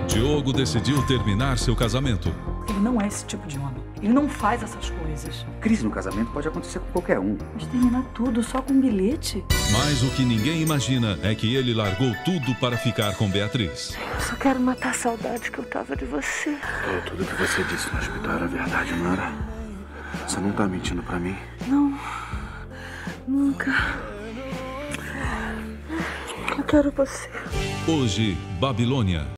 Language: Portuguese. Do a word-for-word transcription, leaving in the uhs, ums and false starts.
Diogo decidiu terminar seu casamento. Ele não é esse tipo de homem. Ele não faz essas coisas. Crise no casamento pode acontecer com qualquer um. Mas terminar tudo só com um bilhete? Mas o que ninguém imagina é que ele largou tudo para ficar com Beatriz. Eu só quero matar a saudade que eu tava de você. Oh, tudo que você disse no hospital era verdade, não era? Você não tá mentindo pra mim? Não. Nunca. Eu quero você. Hoje, Babilônia.